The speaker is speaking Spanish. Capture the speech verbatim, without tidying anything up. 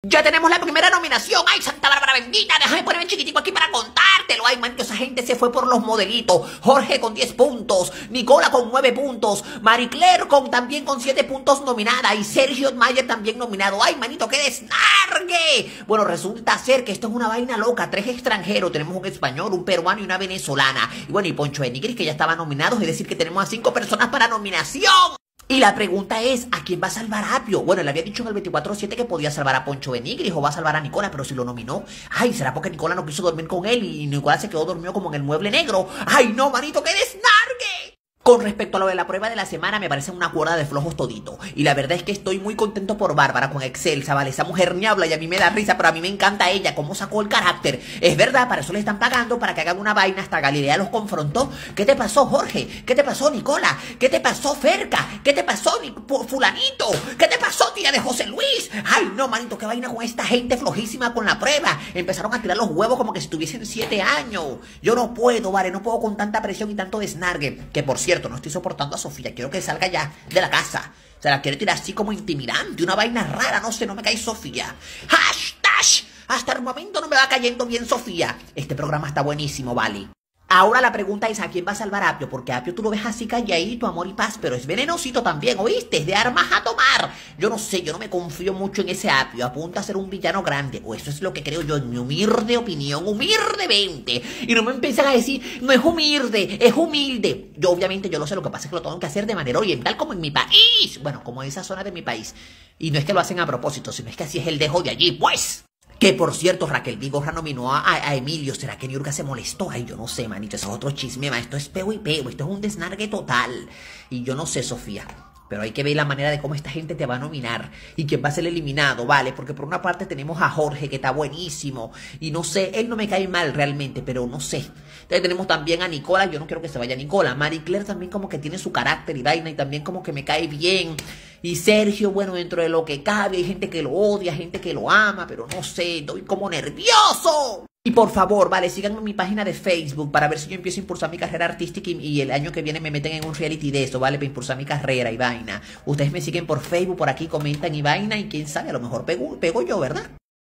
Ya tenemos la primera nominación. ¡Ay, Santa Bárbara bendita! Déjame ponerme chiquitico aquí para contártelo. ¡Ay, manito! Esa gente se fue por los modelitos. Jorge con diez puntos. Nicola con nueve puntos. Marie Claire con, también con siete puntos nominada. Y Sergio Mayer también nominado. ¡Ay, manito! ¡Qué desnargue! Bueno, resulta ser que esto es una vaina loca. Tres extranjeros. Tenemos un español, un peruano y una venezolana. Y bueno, y Poncho de Nigris, que ya estaban nominados. Es decir, que tenemos a cinco personas para nominación. Y la pregunta es, ¿a quién va a salvar Apio? Bueno, le había dicho en el veinticuatro siete que podía salvar a Poncho Benigris o va a salvar a Nicola, pero si lo nominó, ay, ¿será porque Nicola no quiso dormir con él y Nicola se quedó dormido como en el mueble negro? ¡Ay, no, manito, qué desnargue! Con respecto a lo de la prueba de la semana, me parece una cuerda de flojos todito. Y la verdad es que estoy muy contento por Bárbara con Excelsa, ¿vale? Esa mujer ni habla y a mí me da risa, pero a mí me encanta ella, cómo sacó el carácter. Es verdad, para eso le están pagando, para que hagan una vaina, hasta Galilea los confrontó. ¿Qué te pasó, Jorge? ¿Qué te pasó, Nicola? ¿Qué te pasó, Ferca? ¿Qué te pasó, fulanito? ¿Qué te pasó, tía de José Luis? Ay, no, manito, qué vaina con esta gente flojísima con la prueba. Empezaron a tirar los huevos como que si tuviesen siete años. Yo no puedo, ¿vale? No puedo con tanta presión y tanto desnargue. Que, por cierto, no estoy soportando a Sofía, quiero que salga ya de la casa. Se la quiero tirar así como intimidante, una vaina rara, no sé, no me cae Sofía. Hashtag, hasta el momento no me va cayendo bien Sofía. Este programa está buenísimo, vale. Ahora la pregunta es, ¿a quién va a salvar a Apio? Porque a Apio tú lo ves así calladito, amor y paz, pero es venenosito también, ¿oíste? Es de armas a tomar. Yo no sé, yo no me confío mucho en ese Apio, apunta a ser un villano grande, o eso es lo que creo yo en mi humilde opinión, humildemente. Y no me empiezan a decir, no es humilde, es humilde. Yo obviamente yo lo sé, lo que pasa es que lo tengo que hacer de manera oriental como en mi país. Bueno, como en esa zona de mi país. Y no es que lo hacen a propósito, sino es que así es el dejo de allí, pues. Que por cierto, Raquel Vigorra nominó a, a, a Emilio. ¿Será que Niurka se molestó? Ay, yo no sé, manito. Eso es otro chisme, ma. Esto es peo y peo. Esto es un desnargue total. Y yo no sé, Sofía. Pero hay que ver la manera de cómo esta gente te va a nominar y quién va a ser eliminado, ¿vale? Porque por una parte tenemos a Jorge, que está buenísimo. Y no sé, él no me cae mal realmente, pero no sé. Entonces tenemos también a Nicola, yo no quiero que se vaya Nicola. Marie Claire también como que tiene su carácter y vaina y también como que me cae bien. Y Sergio, bueno, dentro de lo que cabe, hay gente que lo odia, gente que lo ama, pero no sé, estoy como nervioso. Y por favor, vale, síganme en mi página de Facebook para ver si yo empiezo a impulsar mi carrera artística y, y el año que viene me meten en un reality de eso, ¿vale? Para impulsar mi carrera y vaina. Ustedes me siguen por Facebook, por aquí comentan y vaina y quién sabe, a lo mejor pego, pego yo, ¿verdad?